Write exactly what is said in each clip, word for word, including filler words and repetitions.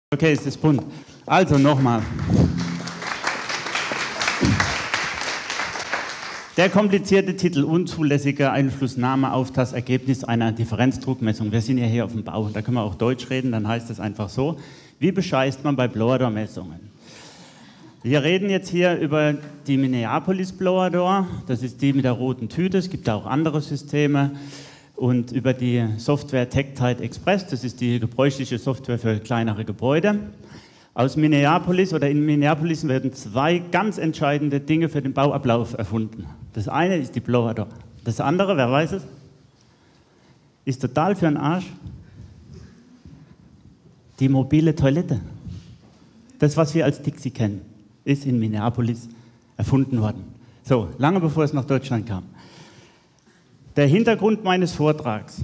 Okay, ist das bunt. Also nochmal. Der komplizierte Titel: Unzulässige Einflussnahme auf das Ergebnis einer Differenzdruckmessung. Wir sind ja hier auf dem Bau, da können wir auch Deutsch reden, dann heißt es einfach so. Wie bescheißt man bei Blower-Door-Messungen? Wir reden jetzt hier über die Minneapolis Blower-Door, das ist die mit der roten Tüte, es gibt da auch andere Systeme. Und über die Software TechTide Express, das ist die gebräuchliche Software für kleinere Gebäude. Aus Minneapolis oder in Minneapolis werden zwei ganz entscheidende Dinge für den Bauablauf erfunden. Das eine ist die Blower-Door. Das andere, wer weiß es, ist total für den Arsch. Die mobile Toilette. Das, was wir als Dixie kennen, ist in Minneapolis erfunden worden. So, lange bevor es nach Deutschland kam. Der Hintergrund meines Vortrags.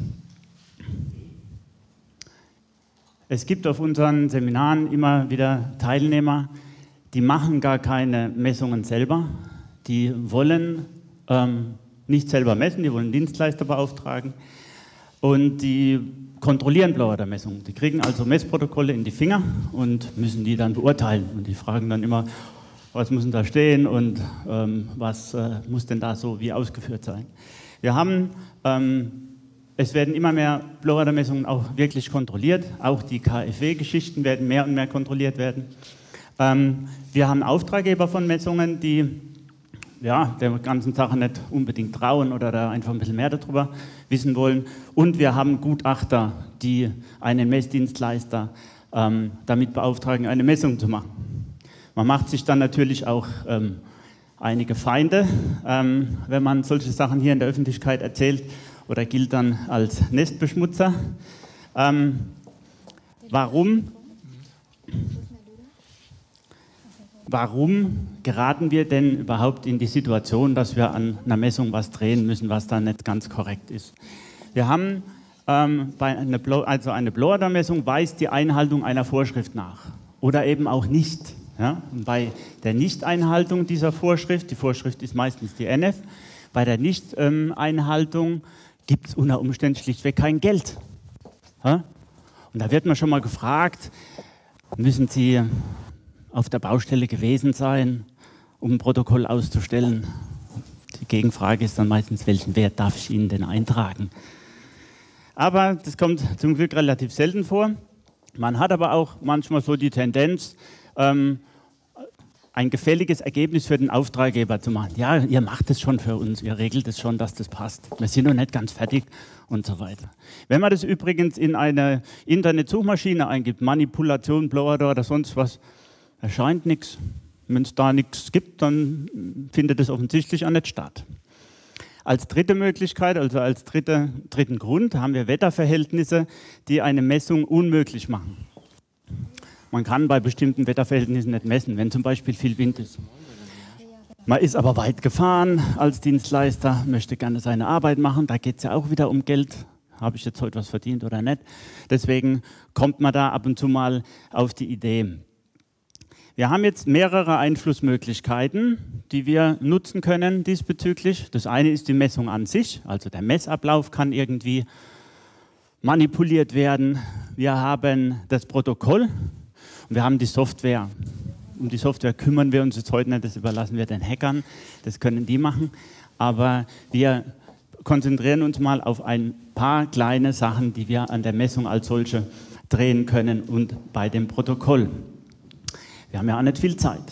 Es gibt auf unseren Seminaren immer wieder Teilnehmer, die machen gar keine Messungen selber. Die wollen ähm, nicht selber messen, die wollen Dienstleister beauftragen und die kontrollieren Blower-Door-Messungen. Die kriegen also Messprotokolle in die Finger und müssen die dann beurteilen. Und die fragen dann immer, was muss denn da stehen und ähm, was äh, muss denn da so wie ausgeführt sein. Wir haben, ähm, es werden immer mehr Blower-Door-Messungen auch wirklich kontrolliert, auch die K f W-Geschichten werden mehr und mehr kontrolliert werden. Ähm, wir haben Auftraggeber von Messungen, die ja, der ganzen Sache nicht unbedingt trauen oder da einfach ein bisschen mehr darüber wissen wollen. Und wir haben Gutachter, die einen Messdienstleister ähm, damit beauftragen, eine Messung zu machen. Man macht sich dann natürlich auch ähm, einige Feinde, ähm, wenn man solche Sachen hier in der Öffentlichkeit erzählt, oder gilt dann als Nestbeschmutzer. Ähm, warum? Warum geraten wir denn überhaupt in die Situation, dass wir an einer Messung was drehen müssen, was da nicht ganz korrekt ist? Wir haben ähm, bei einer Blow- also eine Blower-Door-Messung weist die Einhaltung einer Vorschrift nach oder eben auch nicht. Ja, bei der Nichteinhaltung dieser Vorschrift, die Vorschrift ist meistens die N F, bei der Nichteinhaltung ähm, gibt es unter Umständen schlichtweg kein Geld. Ja? Und da wird man schon mal gefragt, müssen Sie auf der Baustelle gewesen sein, um ein Protokoll auszustellen? Die Gegenfrage ist dann meistens, welchen Wert darf ich Ihnen denn eintragen? Aber das kommt zum Glück relativ selten vor. Man hat aber auch manchmal so die Tendenz, Ähm, ein gefälliges Ergebnis für den Auftraggeber zu machen. Ja, ihr macht es schon für uns, ihr regelt es schon, dass das passt. Wir sind noch nicht ganz fertig und so weiter. Wenn man das übrigens in eine Internetsuchmaschine eingibt, Manipulation, Blower-Door oder sonst was, erscheint nichts. Wenn es da nichts gibt, dann findet es offensichtlich auch nicht statt. Als dritte Möglichkeit, also als dritte, dritten Grund, haben wir Wetterverhältnisse, die eine Messung unmöglich machen. Man kann bei bestimmten Wetterverhältnissen nicht messen, wenn zum Beispiel viel Wind ist. Man ist aber weit gefahren als Dienstleister, möchte gerne seine Arbeit machen, da geht es ja auch wieder um Geld. Habe ich jetzt heute was verdient oder nicht? Deswegen kommt man da ab und zu mal auf die Idee. Wir haben jetzt mehrere Einflussmöglichkeiten, die wir nutzen können diesbezüglich. Das eine ist die Messung an sich, also der Messablauf kann irgendwie manipuliert werden. Wir haben das Protokoll. Und wir haben die Software. Um die Software kümmern wir uns jetzt heute nicht, das überlassen wir den Hackern, das können die machen. Aber wir konzentrieren uns mal auf ein paar kleine Sachen, die wir an der Messung als solche drehen können und bei dem Protokoll. Wir haben ja auch nicht viel Zeit.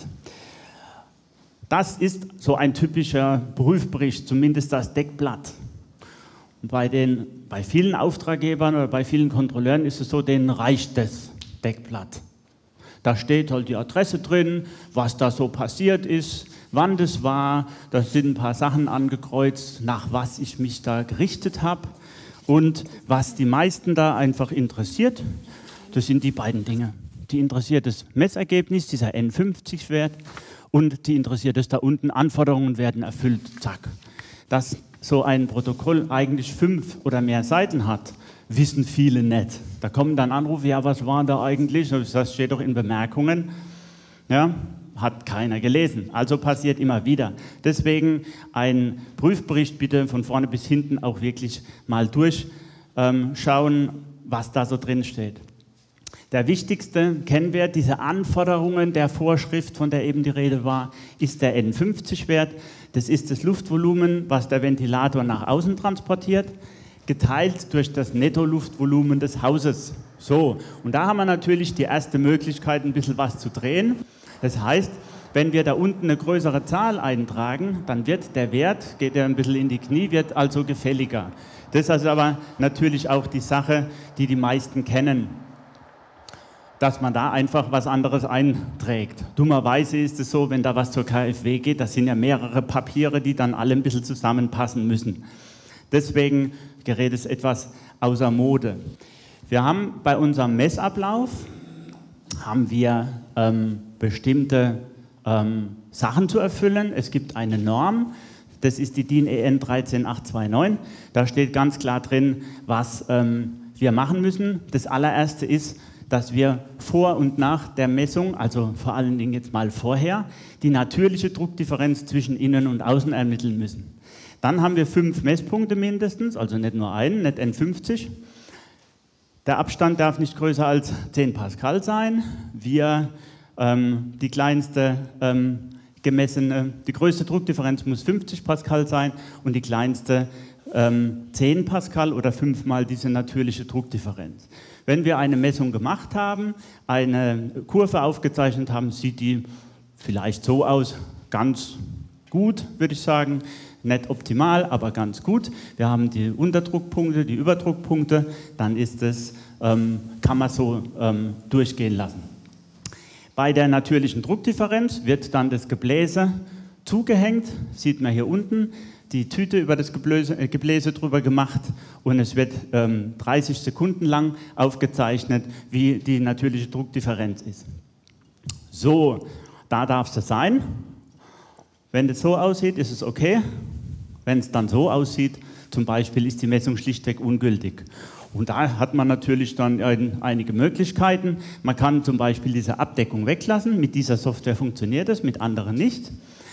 Das ist so ein typischer Prüfbericht, zumindest das Deckblatt. Und bei, den, bei vielen Auftraggebern oder bei vielen Kontrolleuren ist es so, denen reicht das Deckblatt. Da steht halt die Adresse drin, was da so passiert ist, wann das war, da sind ein paar Sachen angekreuzt, nach was ich mich da gerichtet habe. Und was die meisten da einfach interessiert, das sind die beiden Dinge. Die interessiert das Messergebnis, dieser N fünfzig Wert, und die interessiert es da unten, Anforderungen werden erfüllt, zack. Dass so ein Protokoll eigentlich fünf oder mehr Seiten hat, wissen viele nicht. Da kommen dann Anrufe, ja, was war da eigentlich? Das steht doch in Bemerkungen. Ja, hat keiner gelesen. Also passiert immer wieder. Deswegen ein Prüfbericht bitte von vorne bis hinten auch wirklich mal durchschauen, was da so drin steht. Der wichtigste Kennwert dieser Anforderungen der Vorschrift, von der eben die Rede war, ist der N fünfzig Wert. Das ist das Luftvolumen, was der Ventilator nach außen transportiert, geteilt durch das Nettoluftvolumen des Hauses. So, und da haben wir natürlich die erste Möglichkeit, ein bisschen was zu drehen. Das heißt, wenn wir da unten eine größere Zahl eintragen, dann wird der Wert, geht ja ein bisschen in die Knie, wird also gefälliger. Das ist also aber natürlich auch die Sache, die die meisten kennen, dass man da einfach was anderes einträgt. Dummerweise ist es so, wenn da was zur K f W geht, das sind ja mehrere Papiere, die dann alle ein bisschen zusammenpassen müssen. Deswegen gerät es etwas außer Mode. Wir haben bei unserem Messablauf haben wir ähm, bestimmte ähm, Sachen zu erfüllen. Es gibt eine Norm, das ist die D I N E N eins drei acht zwei neun. Da steht ganz klar drin, was ähm, wir machen müssen. Das allererste ist, dass wir vor und nach der Messung, also vor allen Dingen jetzt mal vorher, die natürliche Druckdifferenz zwischen Innen und Außen ermitteln müssen. Dann haben wir fünf Messpunkte mindestens, also nicht nur einen, nicht N fünfzig. Der Abstand darf nicht größer als zehn Pascal sein. Wir, ähm, die kleinste ähm, gemessene, die größte Druckdifferenz muss fünfzig Pascal sein und die kleinste ähm, zehn Pascal oder fünfmal diese natürliche Druckdifferenz. Wenn wir eine Messung gemacht haben, eine Kurve aufgezeichnet haben, sieht die vielleicht so aus, ganz gut, würde ich sagen. Nicht optimal, aber ganz gut. Wir haben die Unterdruckpunkte, die Überdruckpunkte, dann ist es, ähm, kann man so ähm, durchgehen lassen. Bei der natürlichen Druckdifferenz wird dann das Gebläse zugehängt, sieht man hier unten, die Tüte über das Gebläse, äh, Gebläse drüber gemacht und es wird ähm, dreißig Sekunden lang aufgezeichnet, wie die natürliche Druckdifferenz ist. So, da darf es sein. Wenn es so aussieht, ist es okay. Wenn es dann so aussieht, zum Beispiel, ist die Messung schlichtweg ungültig. Und da hat man natürlich dann einige Möglichkeiten. Man kann zum Beispiel diese Abdeckung weglassen. Mit dieser Software funktioniert das, mit anderen nicht.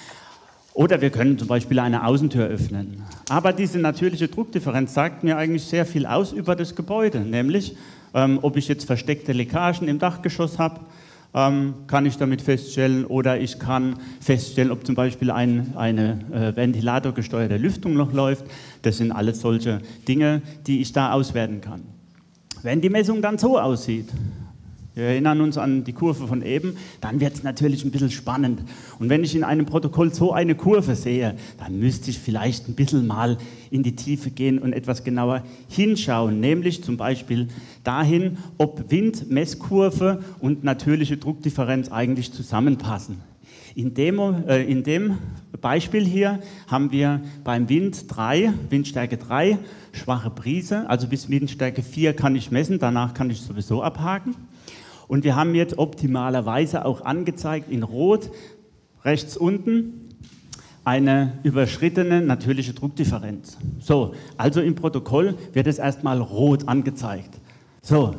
Oder wir können zum Beispiel eine Außentür öffnen. Aber diese natürliche Druckdifferenz sagt mir eigentlich sehr viel aus über das Gebäude. Nämlich, ähm, ob ich jetzt versteckte Leckagen im Dachgeschoss habe, ähm, kann ich damit feststellen. Oder ich kann feststellen, ob zum Beispiel ein, eine äh, ventilatorgesteuerte Lüftung noch läuft. Das sind alles solche Dinge, die ich da auswerten kann. Wenn die Messung dann so aussieht, wir erinnern uns an die Kurve von eben, dann wird es natürlich ein bisschen spannend. Und wenn ich in einem Protokoll so eine Kurve sehe, dann müsste ich vielleicht ein bisschen mal in die Tiefe gehen und etwas genauer hinschauen, nämlich zum Beispiel dahin, ob Windmesskurve und natürliche Druckdifferenz eigentlich zusammenpassen. In dem, äh, in dem Beispiel hier haben wir beim Wind drei, Windstärke drei, schwache Brise, also bis Windstärke vier kann ich messen, danach kann ich sowieso abhaken. Und wir haben jetzt optimalerweise auch angezeigt in Rot, rechts unten, eine überschrittene natürliche Druckdifferenz. So, also im Protokoll wird es erstmal rot angezeigt. So,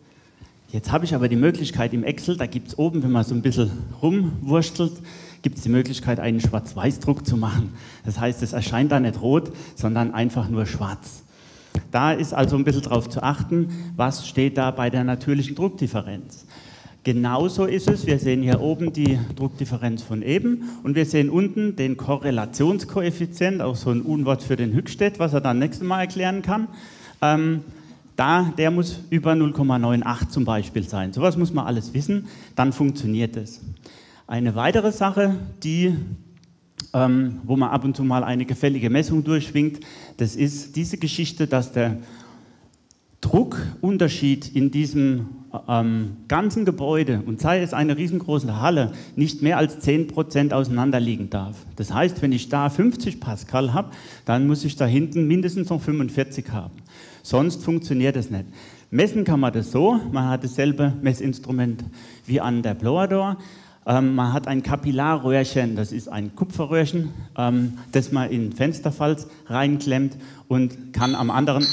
jetzt habe ich aber die Möglichkeit im Excel, da gibt es oben, wenn man so ein bisschen rumwurstelt, gibt es die Möglichkeit, einen Schwarz-Weiß-Druck zu machen. Das heißt, es erscheint da nicht rot, sondern einfach nur schwarz. Da ist also ein bisschen darauf zu achten, was steht da bei der natürlichen Druckdifferenz. Genauso ist es, wir sehen hier oben die Druckdifferenz von eben und wir sehen unten den Korrelationskoeffizient, auch so ein Unwort für den Höchstadt, was er dann nächstes Mal erklären kann. Ähm, da, der muss über null Komma neunundachtzig zum Beispiel sein. Sowas muss man alles wissen, dann funktioniert es. Eine weitere Sache, die Ähm, wo man ab und zu mal eine gefällige Messung durchschwingt, das ist diese Geschichte, dass der Druckunterschied in diesem ähm, ganzen Gebäude, und sei es eine riesengroße Halle, nicht mehr als zehn Prozent auseinander liegen darf. Das heißt, wenn ich da fünfzig Pascal habe, dann muss ich da hinten mindestens noch fünfundvierzig haben. Sonst funktioniert das nicht. Messen kann man das so, man hat dasselbe Messinstrument wie an der Blower Door. Ähm, man hat ein Kapillarröhrchen, das ist ein Kupferröhrchen, ähm, das man in Fensterfalz reinklemmt und kann am anderen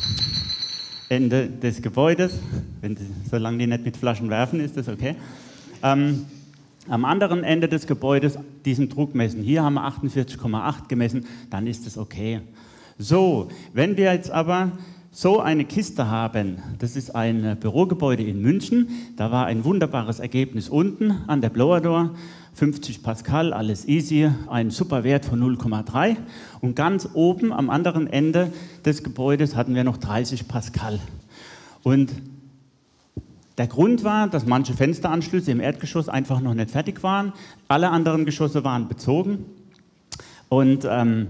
Ende des Gebäudes, wenn die, solange die nicht mit Flaschen werfen, ist das okay, ähm, am anderen Ende des Gebäudes diesen Druck messen. Hier haben wir achtundvierzig Komma acht gemessen, dann ist das okay. So, wenn wir jetzt aber so eine Kiste haben, das ist ein Bürogebäude in München, da war ein wunderbares Ergebnis unten an der Blower Door, fünfzig Pascal, alles easy, ein super Wert von null Komma drei und ganz oben am anderen Ende des Gebäudes hatten wir noch dreißig Pascal. Und der Grund war, dass manche Fensteranschlüsse im Erdgeschoss einfach noch nicht fertig waren, alle anderen Geschosse waren bezogen und ähm,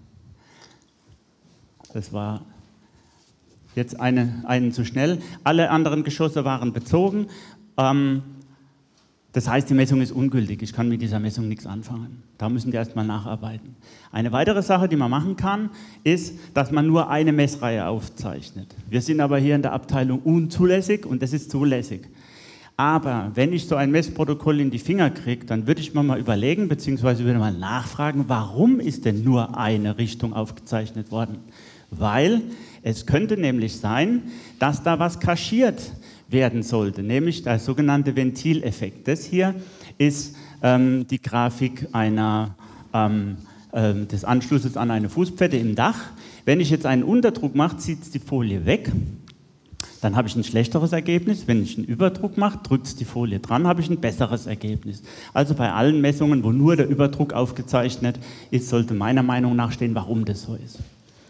das war jetzt eine, einen zu schnell. Alle anderen Geschosse waren bezogen. Ähm, das heißt, die Messung ist ungültig. Ich kann mit dieser Messung nichts anfangen. Da müssen wir erstmal nacharbeiten. Eine weitere Sache, die man machen kann, ist, dass man nur eine Messreihe aufzeichnet. Wir sind aber hier in der Abteilung unzulässig und das ist zulässig. Aber wenn ich so ein Messprotokoll in die Finger kriege, dann würde ich mir mal überlegen, beziehungsweise würde mal nachfragen, warum ist denn nur eine Richtung aufgezeichnet worden? Weil es könnte nämlich sein, dass da was kaschiert werden sollte, nämlich der sogenannte Ventileffekt. Das hier ist ähm, die Grafik einer, ähm, äh, des Anschlusses an eine Fußpfette im Dach. Wenn ich jetzt einen Unterdruck mache, zieht es die Folie weg. Dann habe ich ein schlechteres Ergebnis. Wenn ich einen Überdruck mache, drückt es die Folie dran, habe ich ein besseres Ergebnis. Also bei allen Messungen, wo nur der Überdruck aufgezeichnet ist, sollte meiner Meinung nach stehen, warum das so ist.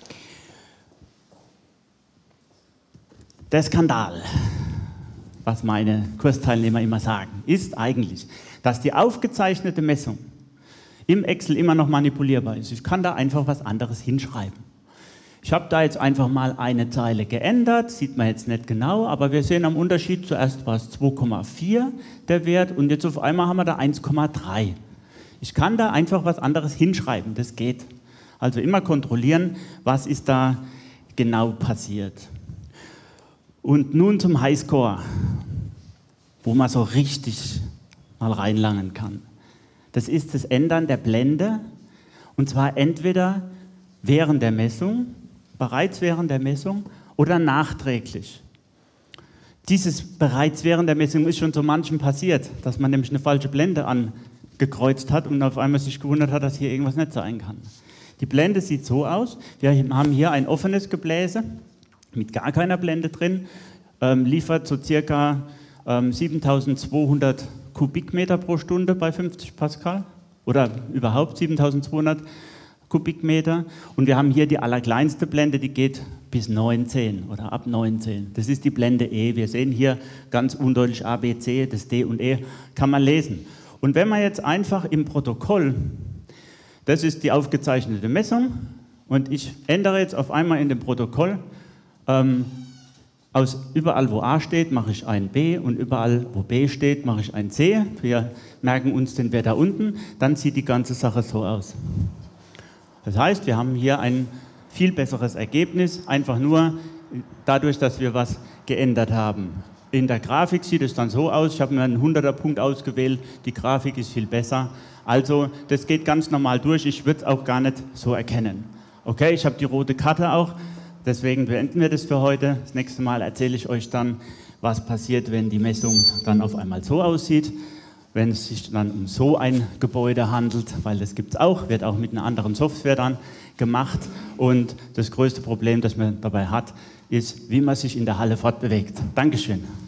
Der Skandal, was meine Kursteilnehmer immer sagen, ist eigentlich, dass die aufgezeichnete Messung im Excel immer noch manipulierbar ist. Ich kann da einfach was anderes hinschreiben. Ich habe da jetzt einfach mal eine Zeile geändert, sieht man jetzt nicht genau, aber wir sehen am Unterschied, zuerst war es zwei Komma vier der Wert und jetzt auf einmal haben wir da eins Komma drei. Ich kann da einfach was anderes hinschreiben, das geht. Also immer kontrollieren, was ist da genau passiert. Und nun zum Highscore, wo man so richtig mal reinlangen kann. Das ist das Ändern der Blende, und zwar entweder während der Messung, bereits während der Messung oder nachträglich. Dieses bereits während der Messung ist schon so manchem passiert, dass man nämlich eine falsche Blende angekreuzt hat und auf einmal sich gewundert hat, dass hier irgendwas nicht sein kann. Die Blende sieht so aus, wir haben hier ein offenes Gebläse mit gar keiner Blende drin, ähm, liefert so circa ähm, siebentausendzweihundert Kubikmeter pro Stunde bei fünfzig Pascal oder überhaupt siebentausendzweihundert Kubikmeter und wir haben hier die allerkleinste Blende, die geht bis neunzehn oder ab neunzehn. Das ist die Blende E. Wir sehen hier ganz undeutlich A, B, C, das D und E kann man lesen. Und wenn man jetzt einfach im Protokoll, das ist die aufgezeichnete Messung und ich ändere jetzt auf einmal in dem Protokoll, ähm, aus überall wo A steht, mache ich ein B und überall wo B steht, mache ich ein C. Wir merken uns den Wert da unten, dann sieht die ganze Sache so aus. Das heißt, wir haben hier ein viel besseres Ergebnis, einfach nur dadurch, dass wir was geändert haben. In der Grafik sieht es dann so aus, ich habe mir einen hunderter Punkt ausgewählt, die Grafik ist viel besser. Also das geht ganz normal durch, ich würde es auch gar nicht so erkennen. Okay, ich habe die rote Karte auch, deswegen beenden wir das für heute. Das nächste Mal erzähle ich euch dann, was passiert, wenn die Messung dann auf einmal so aussieht. Wenn es sich dann um so ein Gebäude handelt, weil das gibt es auch, wird auch mit einer anderen Software dann gemacht. Und das größte Problem, das man dabei hat, ist, wie man sich in der Halle fortbewegt. Dankeschön.